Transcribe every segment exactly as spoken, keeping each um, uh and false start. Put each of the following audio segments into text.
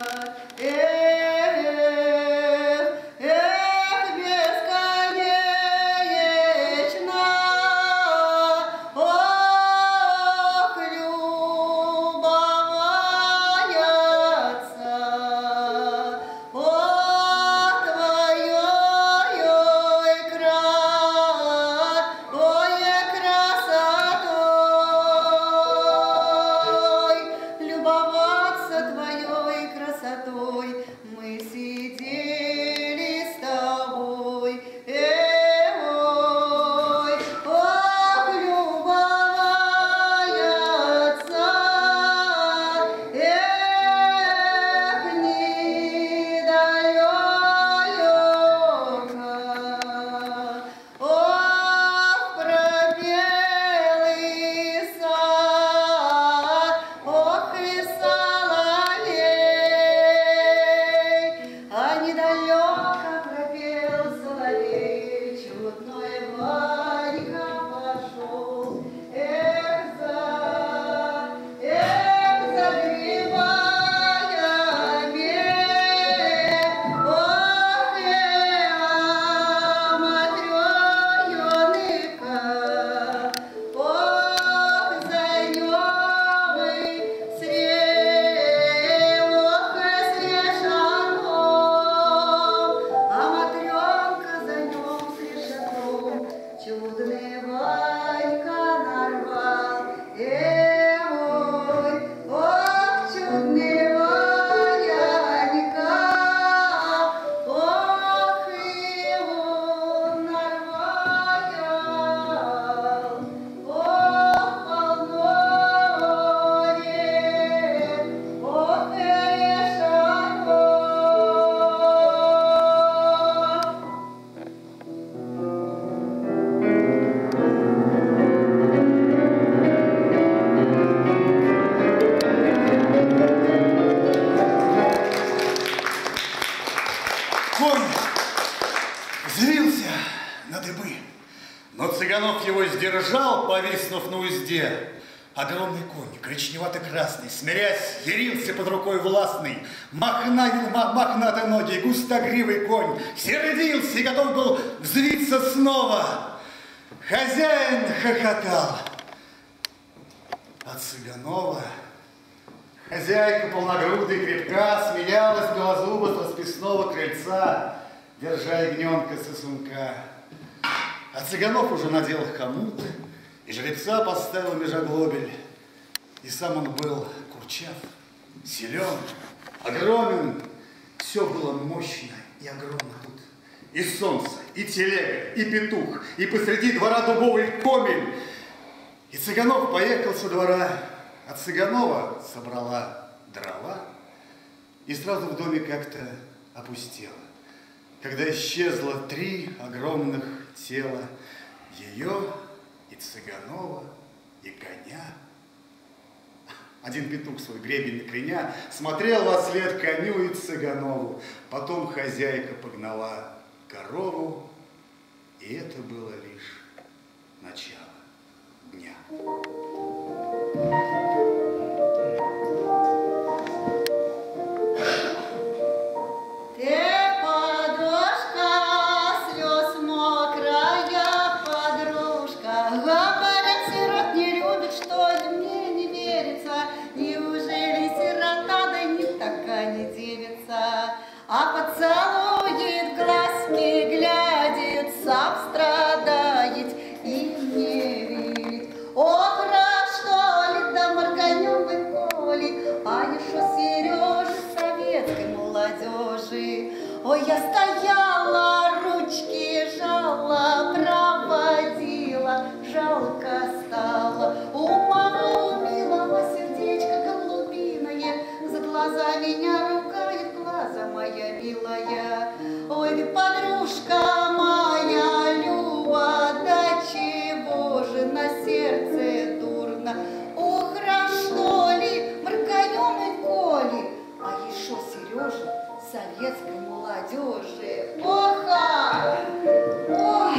Держал, повиснув на узде. Огромный конь, коричневато-красный, смирясь, ярился под рукой властный. Мохнатые, мохнатые ноги, густогривый конь сердился и готов был взвиться снова. Хозяин хохотал. А Цыганова, хозяйка полногрудая и крепка, смеялась белозуба с расписного крыльца, держа ягненка сосунка. А Цыганов уже надел хомут, и жеребца поставил межоглобель. И сам он был курчав, силен, огромен. Все было мощно и огромно тут. И солнце, и телега, и петух, и посреди двора дубовый комель. И Цыганов поехал со двора, а Цыганова собрала дрова, и сразу в доме как-то опустело. Когда исчезло три огромных тела, ее и Цыганова, и коня. Один петух свой гребень накреня смотрел во след коню и Цыганову. Потом хозяйка погнала корову, и это было лишь начало дня. А поцелует, глазки глядит, сам страдает и не верит. Ох, раз что ли, да морганем вы коли, а еще Сережа советской молодежи. Ой, я стояла, ручки жала, проводила, жалко стало. У мамы у милого сердечко голубиное, за глаза меня ругает, глаза моя милая. Ой, ты, подружка моя Люба, да чего же на сердце дурно? Ох, раз что ли, моргаем и коли, а еще Сережа советской молодежи. Оха! Ох!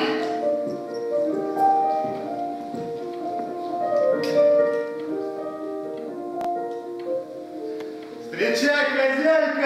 Встречай, хозяйка!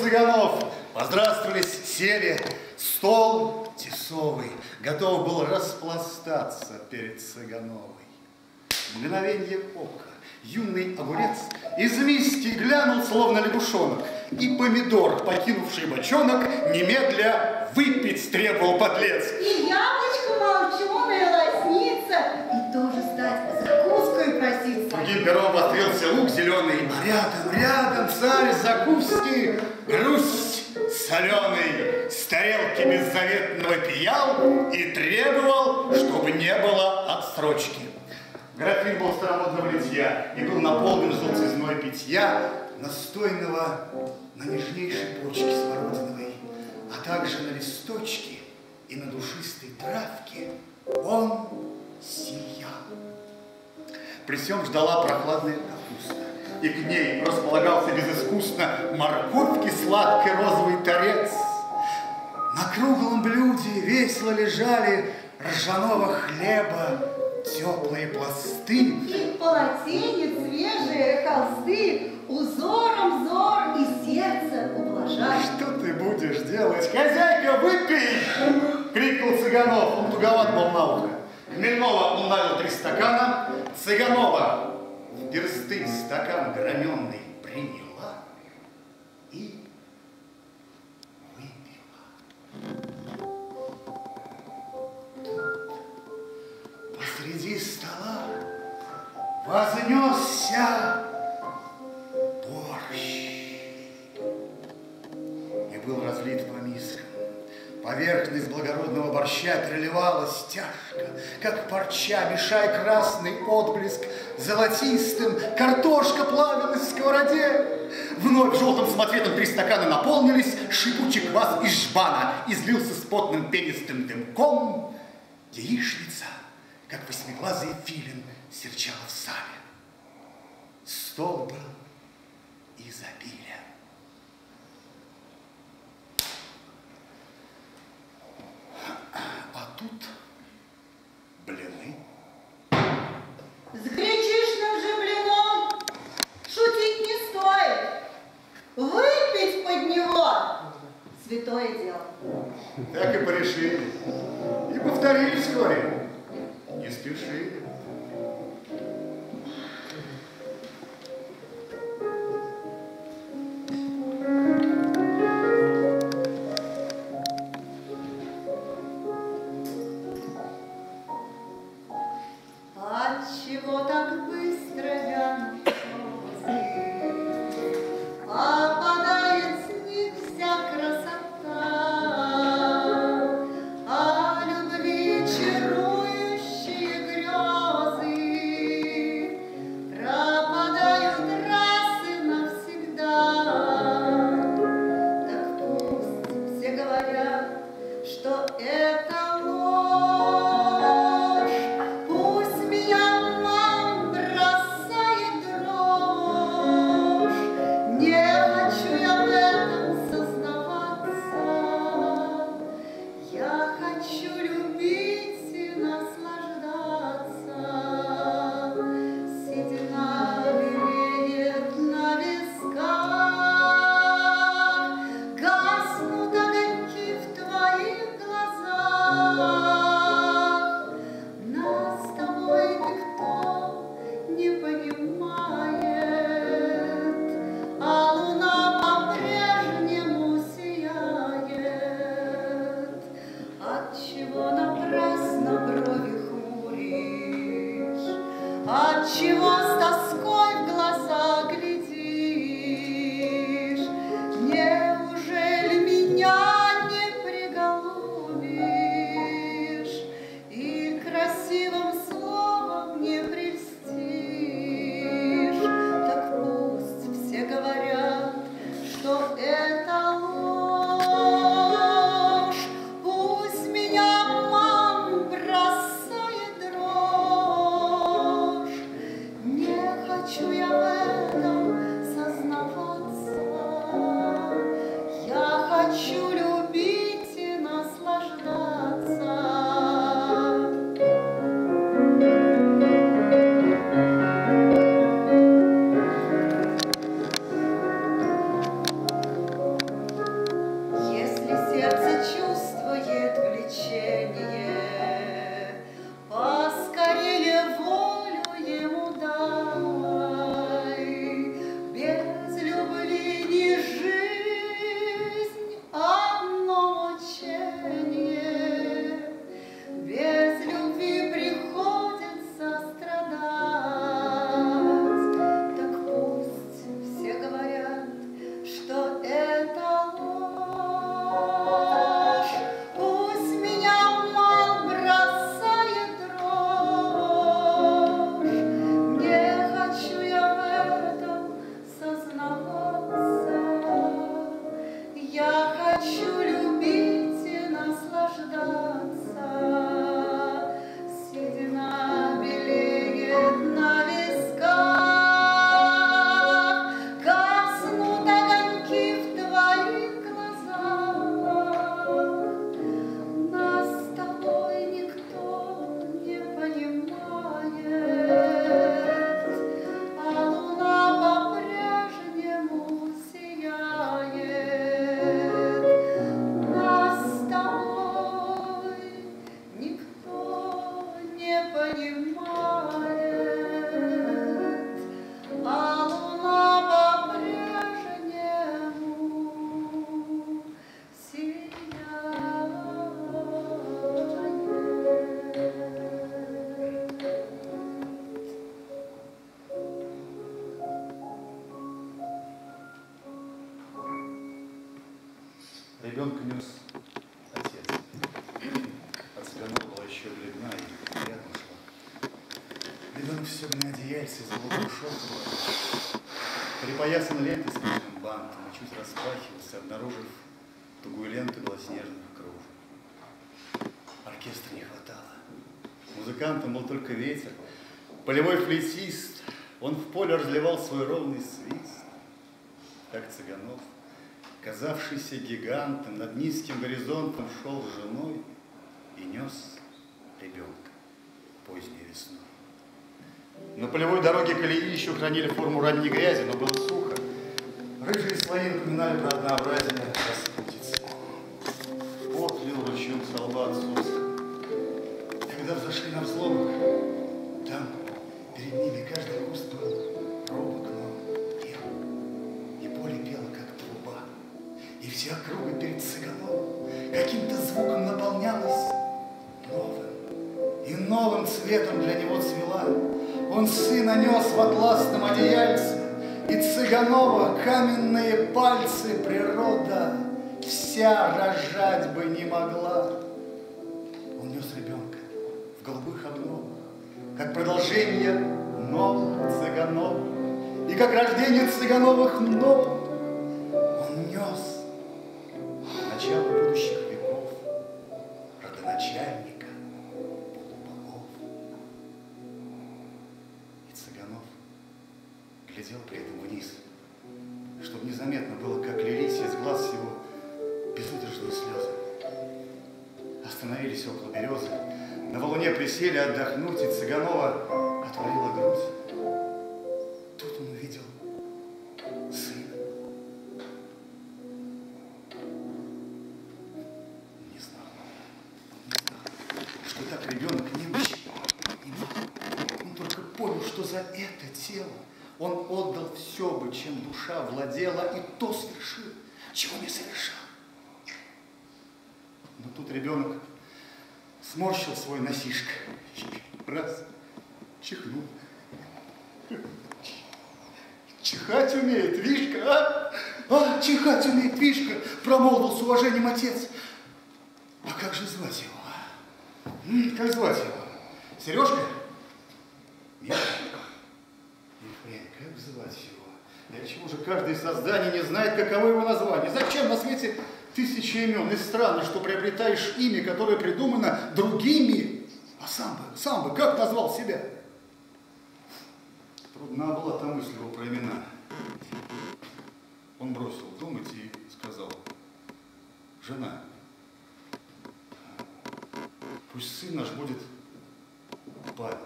Цыганов. Поздравствовались, сели. Стол тесовый готов был распластаться перед Цыгановой. Мгновенье ока. Юный огурец из миски глянул, словно лягушонок, и помидор, покинувший бочонок, немедля выпить требовал подлец. И яблочко молчуное лоснится, и тоже стать закуской проситься. Другим пером вострился лук зеленый, а рядом, рядом царь закуски, грусть соленый, с тарелки беззаветного пиял и требовал, чтобы не было отсрочки. Графин был старомодного литья и был наполнен желтизной питья, настойного на нежнейшей почке смородиновой, а также на листочке и на душистой травке он сиял. При всем ждала прохладная капуста, и к ней располагался безыскусно морковки сладкий розовый торец. На круглом блюде весело лежали ржаного хлеба теплые пласты. И полотенец свежие холсты, узором взор и сердце ублажают. Что ты будешь делать? Хозяйка, выпей! Крикнул Цыганов, он туговат был на ухо. Хмельного он налил три стакана, Цыганова в персты стакан граненый приняла и выпила. Посреди стола вознесся борщ и был разлит по мискам. Поверхность благородного борща переливалась тяжко, как парча, мешая красный отблеск золотистым. Картошка плавилась в сковороде. Вновь желтым самоцветом три стакана наполнились, шипучий квас из жбана излился с потным пенистым дымком. Яичница, как восьмиглазый филин, серчала в сале. Стол был изобилен. А тут блины. С гречишным же блином шутить не стоит. Выпить под него святое дело. Так и порешили. И повторили вскоре. Не спешили. Отчего так быстро вянут слезы, опадает с них вся красота, а любви чарующие грезы хочу любить и наслаждаться. Седина белеет на висках, гаснут огоньки в твоих глазах. Нас с тобой никто не понимает, а луна по-прежнему сияет. Нас с тобой никто не понимает, а луна по-прежнему сияет. Ребенка нес отец. От Цыганова была еще бледна и рядом шла. Ребенок все на одеяльце из голубого шелка. Припоясан лентой с крупным бантом, и чуть распахивался, обнаружив тугую ленту белоснежных кружев. Оркестра не хватало. Музыкантом был только ветер. Полевой флейтист, он в поле разливал свой ровный свист. Как Цыганов, казавшийся гигантом, над низким горизонтом шел с женой и нес ребенка поздней весной. На полевой дороге колеи еще хранили форму ранней грязи, но было сухо. Рыжие слои напоминали про однообразие распутицы. Пот лил ручьем со лба отцовска. Когда взошли на взломах, там перед ними каждый куст был робок, но пел. И поле пело, как труба. И вся округа перед Цыгановым каким-то звуком наполнялась новым. И новым цветом для него цвела. Он сына нес в атласном одеяльце, и Цыганова каменные пальцы природа вся рожать бы не могла. Он нес ребенка в голубых обновах, как продолжение новых Цыганов, и как рождение Цыгановых новых. Он нес начало будущих веков, родоначальника полубогов. И Цыганов глядел при этом вниз, чтобы незаметно было, как лились из глаз его безудержные слезы. Остановились около березы, на валуне присели отдохнуть, и Цыганова отворила грудь. Тут он увидел сына. Не знал, не знал, что так ребенок немощен не мог. Он только понял, что за это тело он отдал все бы, чем душа владела, и то совершил, чего не совершал. Но тут ребенок сморщил свой носишко, раз, чихнул. Чихать умеет, Вишка, а? А, чихать умеет, Вишка, промолвил с уважением отец. А как же звать его? М, как звать его? Сережка? Нет. Ефрем, как звать его? Для чего же каждое из созданий не знает, каково его название? Зачем на свете тысячи имен? И странно, что приобретаешь имя, которое придумано другими, а сам бы, сам бы как назвал себя? Трудна была та мысль его про имена. Он бросил думать и сказал: жена, пусть сын наш будет Павел.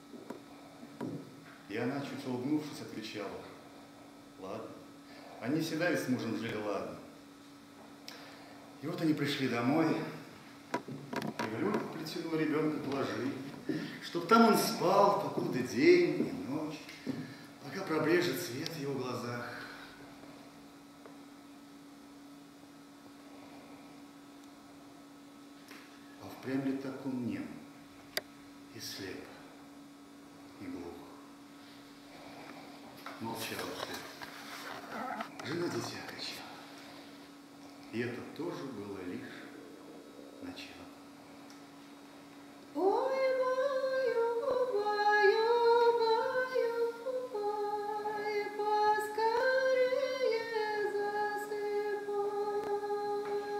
И она, чуть улыбнувшись, отвечала: ладно. Они всегда ведь с мужем жили ладно. И вот они пришли домой, и в люльку плетеного ребенка положили, чтоб там он спал, покуда день и ночь, пока проблежет свет в его глазах. А впрямь ли так он нем и слеп, и глух? Молчал ты. Жена дитя качала. И это тоже было лишь начало. Ой, баю, баю, баю, бай, поскорее засыпай.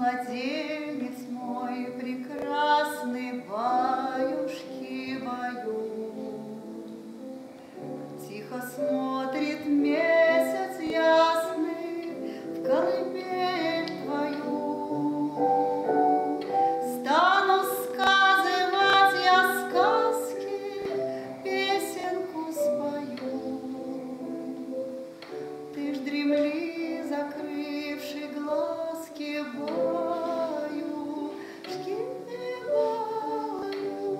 младенец мой прекрасный, баюшки, баю. Тихо смотрит месяц ясный в колыбель твою. Стану сказывать я сказки, песенку спою. Ты ж дремли, закрывши глазки, баюшки, баю.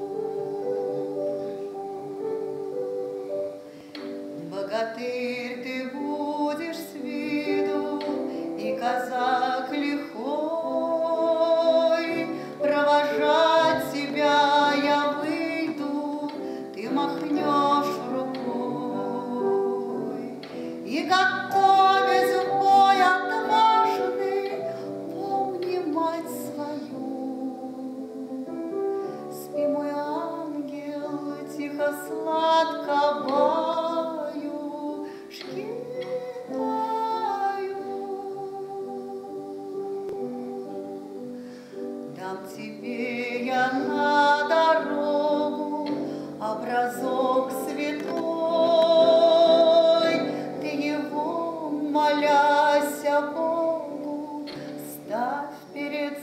Богатырь ты будешь с виду, и казак лихой, провожать тебя я выйду, ты махнешь рукой. И готовясь в бой отважный, помни мать свою. Спи, мой ангел, тихо, сладко, баюшки, баю. Дам тебе я на дорогу образок святой, ты его, моляся Богу, ставь перед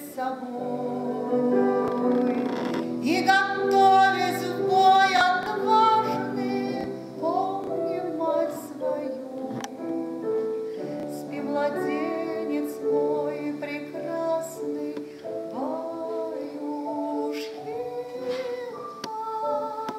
собой. И готовясь в бой отважный, помни мать свою. Спи, младенец мой прекрасный, баюшки, баю.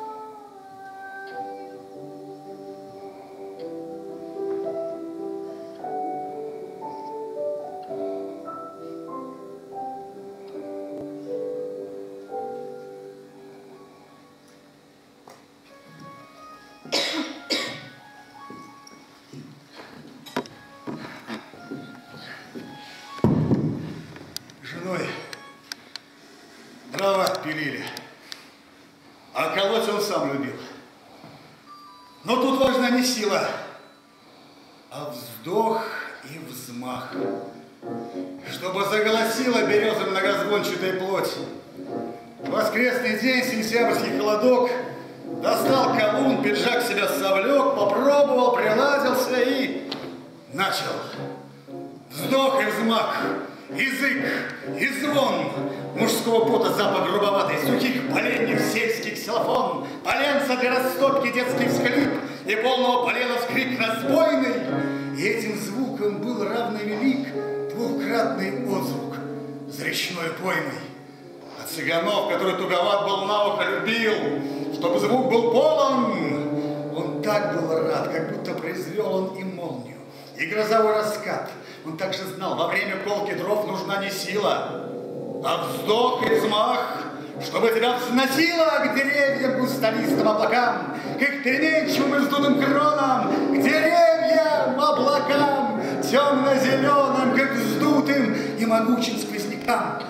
Женой дрова пилили, а колоть он сам любил. Но тут важна не сила, а вздох и взмах, чтобы заголосила береза многозвончатая плоть. В воскресный день, сентябрьский холодок, достал колун, пиджак себя совлек, попробовал, приладился и начал. Вздох и взмах, язык и звон, мужского пота запах грубоватый, сухих поленьев сельский ксилофон, поленца для растопки детский всхлип и полного полена вскрик разбойный. И этим звуком был равновелик двухкратный отзвук с речной поймой. А Цыганов, который туговат был, на ухо любил, чтобы звук был полон. Он так был рад, как будто произвел он и молнию, и грозовой раскат. Он также знал, во время колки дров нужна не сила, а вздох и взмах, чтобы тебя взносило к деревьям густолистым облакам, к их переменчивым и вздутым кронам, к деревьям, облакам, темно-зеленым, как вздутым и могучим сквознякам.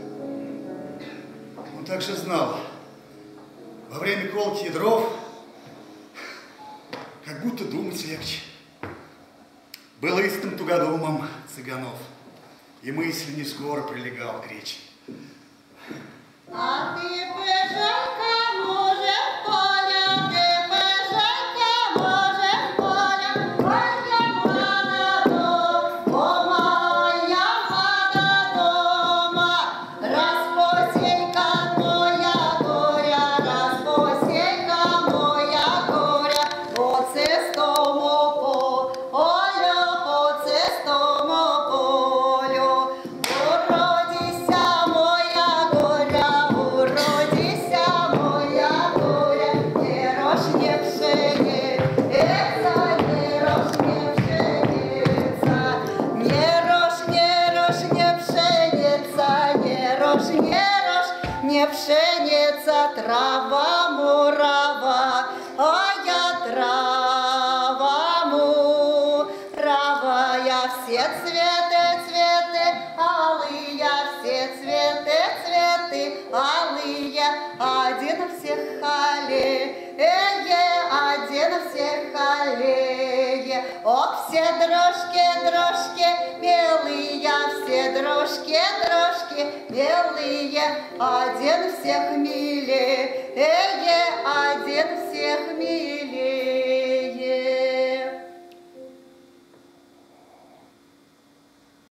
Он также знал, во время колки дров, как будто думать легче. Был истым тугодумом Цыганов, и мысль не скоро прилегал к речи. А ты, пыжалька, может, поля, ты, пыжалька, может, поля, моя мада дома, о, моя мада дома, распосейка моя горя, распосейка моя горя, по цестому полю, по цестому полю, уродися моя горя, уродися моя горя, не рожь не пшеница, не рожь не пшеница, не рожь, не рожь не пшеница, не рожь, не рожь не пшеница, трава мурава, а я трава му, трава я все цветы, цветы, алые, все цветы, цветы, алые, один всех аллее, один всех аллее. О, все дрожки, дрожки белые, все дрожки, дрожки рубахи белые, один всех милее.